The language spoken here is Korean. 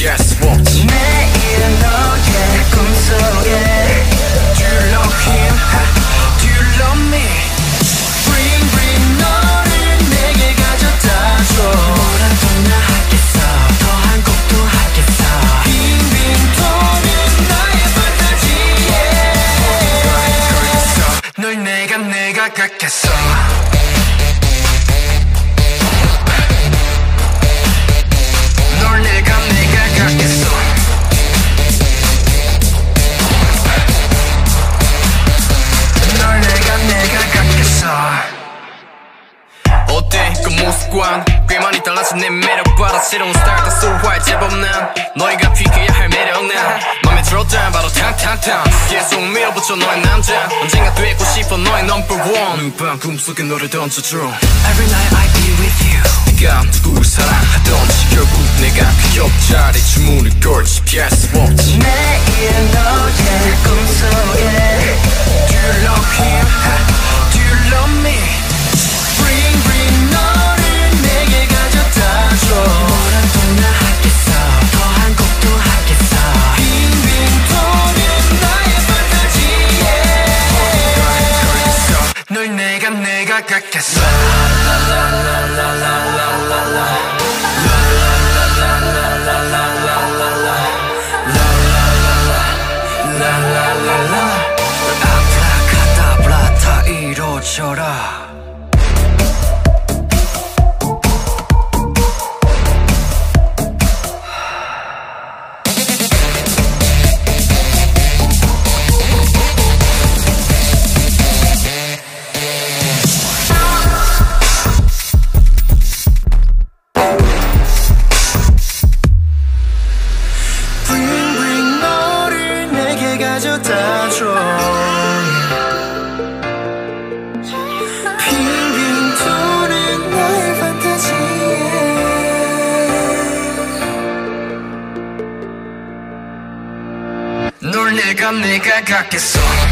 피할 수 없지. 매일 너의 꿈속에 Do you love him? Do you love me? Bring bring 너를 내게 가져다줘. 뭐라도 나 하겠어. 더한 곡도 하겠어. 빙빙 도는 나의 판타지에 널 내가 갖겠어. 널 내가 갖겠어. 널 내가 갖겠어. 어때 그 모습과는 꽤 많이 달라서 내 매력 받아. 새로운 스타일도 소화할 제법 난 너희가 피해야 할 매력 난 맘에 들었다 바로 탕탕탕 계속 밀어붙여 너의 남자. 언젠가 되고 싶어 너의 number one. 눈밤 꿈속에 너를 던져줘. Every night I be with you. 네가 누구를 사랑하던지 결국 내가 그 옆자리 주문을 걸지 피할 수 없지. 매일 너의 꿈속에 Do you love him? Do you love me? Bring bring 너를 내게 가져다줘. 뭐라도 나 하겠어. 더한 곡도 하겠어. 빙빙 도는 나의 판타지에 널 내가 갖겠어. 아브라카다브라 다 이루어져라. 가져다줘. 빙빙 도는 나의 판타지에 널 내가 갖겠어.